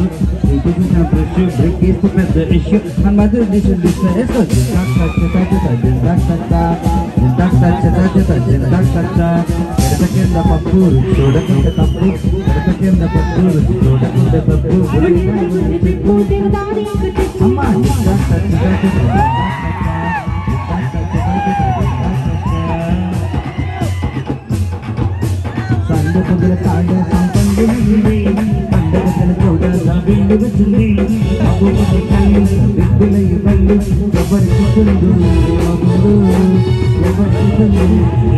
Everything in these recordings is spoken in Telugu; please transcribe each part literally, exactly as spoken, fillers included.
It isn't a pressure, break is to press the issue. And mother nation is the S O G. Duck, duck, duck, duck, duck, duck, duck, duck, duck, duck, duck, duck, duck, duck. Kedakinda pappur, chodakinda tappu. Kedakinda pappur, chodakinda tappu. Amma, duck, duck, duck, duck, duck. Sanda pagala sada sampandu nindi. Pandagala choda bindu vachindi. Abu kallu biggulayu ballu. Jabari kutundu abu. Jabari kutundu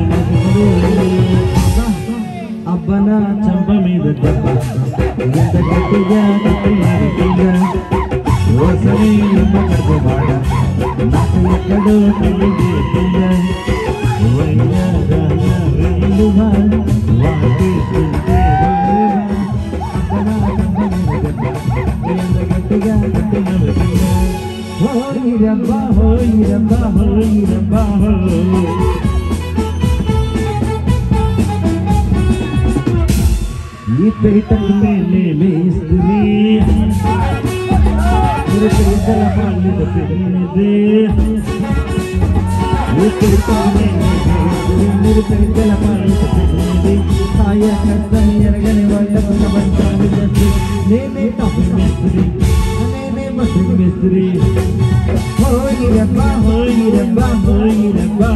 abu. Abbana chamba meeda dabba. Yanda gattiga gattilari killa. Rosani amma kargo bada. Naku ekkado tellidi killa. Vayya gana renduva. Vati sunde vayva. Abbana chamba meeda dabba. Yanda gattiga gattilari killa. Hoy rabba hoy rabba hoy rabba hoy. ये पेटक मेले में स्त्री मेरे पेटल पाले तो पीने दे ये पेटक मेले में स्त्री मेरे पेटल पाले तो पीने दे आया करता है यरगने वाला बंदा बंदा जैसे ले ले टॉपिक में स्त्री ले ले मस्ती में स्त्री होई रब्बा होई रब्बा होई रब्बा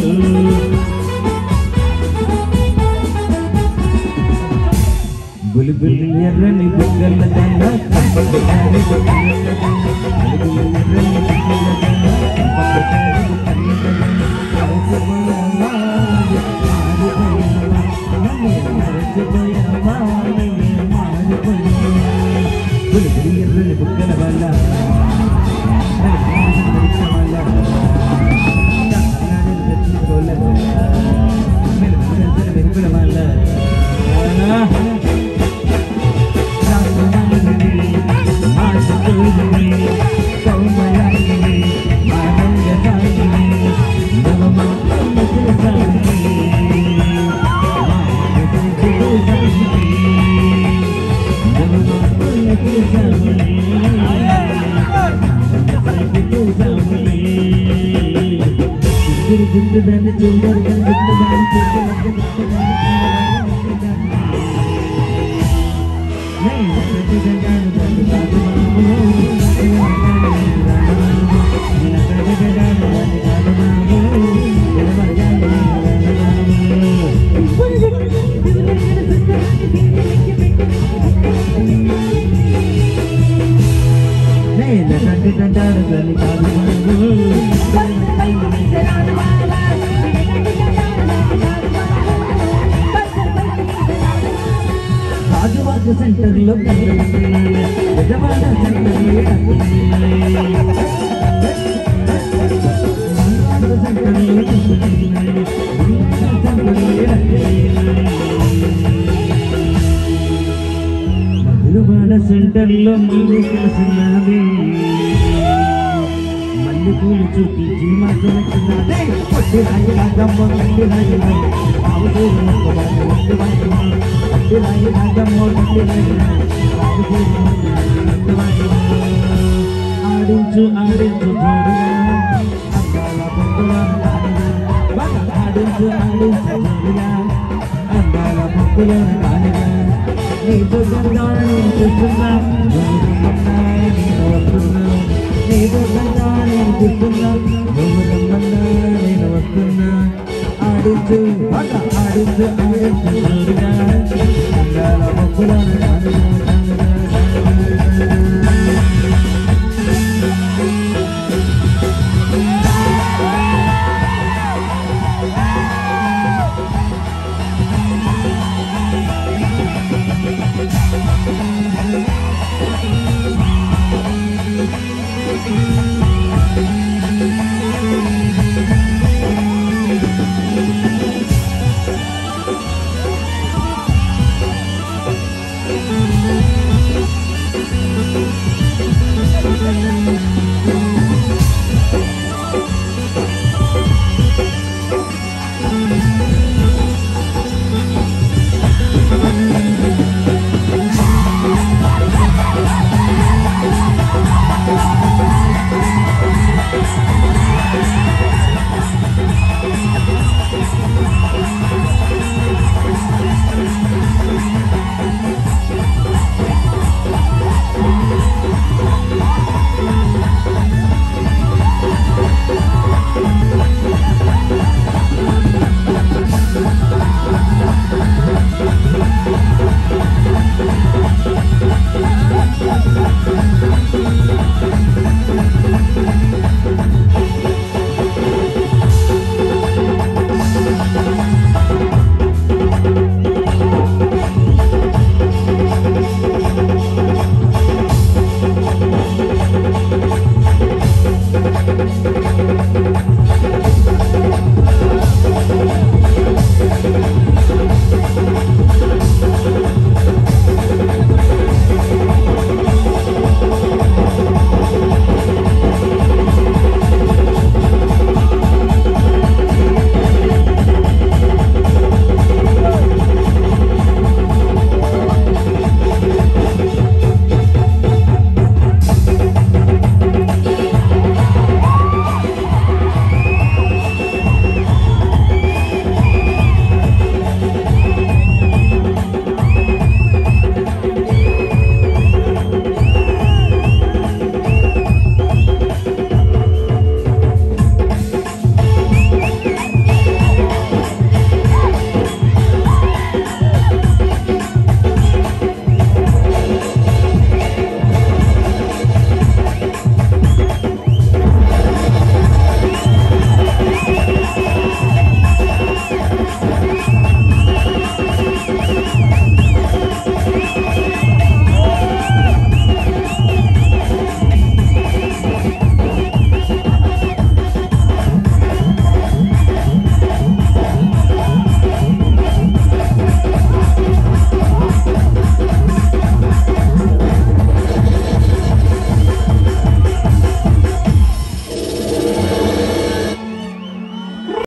बुलबुल यर्रनी बुగ్గల దండ కంపకటాని బుగ్గల దండ बुलबुल यर्रनी बुగ్గల దండ కంపకటాని బుగ్గల దండ అరచబోయమా మారిపోయమా నన్నే అరచబోయమా నన్నే మారిపోయమా बुलबुल यर्రని బుగ్గల వల్ల జిందదాని చూడర్ జిందదాని చూడర్ नहीं जगदान जगदान సెంటర్ లో విజయవాడ సెంటర్ మధురవాడ సెంటర్ లో మళ్ళీ కలిసినది మళ్ళీ పూలు చూపించి మాకు నచ్చినది పొట్టి రాయి రాజమ్మ గట్టి రాయి రాయి ఆడించు ఆడించు అందాల పొక్కుల ఆడించు ఆడించు అందాల పొక్కుల నీతో గంగాన్ని చూస్తున్నా నేను వస్తున్నా నీతో గంగాన్ని చూస్తున్నా నేను వస్తున్నా ఆడించు ఆడించు ఆడించు అందాల పొక్కుల